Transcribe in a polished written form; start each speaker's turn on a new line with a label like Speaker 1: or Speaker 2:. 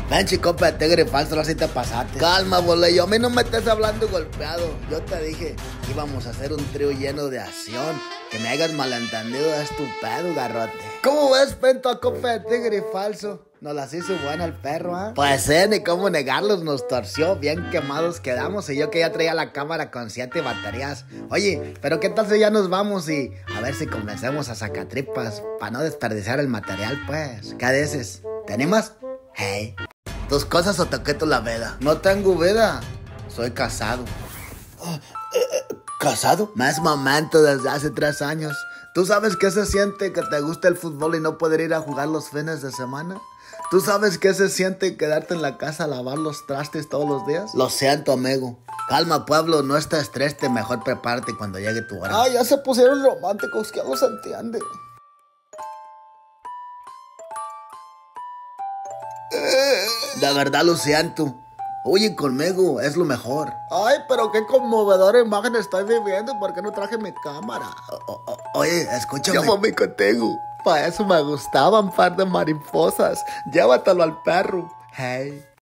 Speaker 1: Ven, compa de tigre falso, no si te pasaste. Calma, bolillo, a mí no me estés hablando golpeado. Yo te dije que íbamos a hacer un trío lleno de acción. Que me hagas malentendido es tu pedo, garrote. ¿Cómo ves, pento, a compa de tigre falso? Nos las hizo buena el perro, ¿ah? Pues ni cómo negarlos, nos torció. Bien quemados quedamos. Y yo que ya traía la cámara con 7 baterías. Oye, pero ¿qué tal si ya nos vamos y a ver si convencemos a Sacatripas para no desperdiciar el material, pues? ¿Qué dices? ¿Te animas? Hey. ¿Tus cosas o te quito la veda? No tengo veda. Soy casado. ¿Casado? Más momento desde hace 3 años. ¿Tú sabes qué se siente que te gusta el fútbol y no poder ir a jugar los fines de semana? ¿Tú sabes qué se siente quedarte en la casa a lavar los trastes todos los días? Lo siento, amigo. Calma, pueblo, no estés triste, mejor prepárate cuando llegue tu hora. Ah, ya se pusieron románticos, que no se entiende. De verdad lo siento. Oye, conmigo, es lo mejor. Ay, pero qué conmovedora imagen estoy viviendo. ¿Por qué no traje mi cámara? Oye, escúchame. Llámame contigo. Para eso me gustaban par de mariposas. Llévatelo al perro. Hey.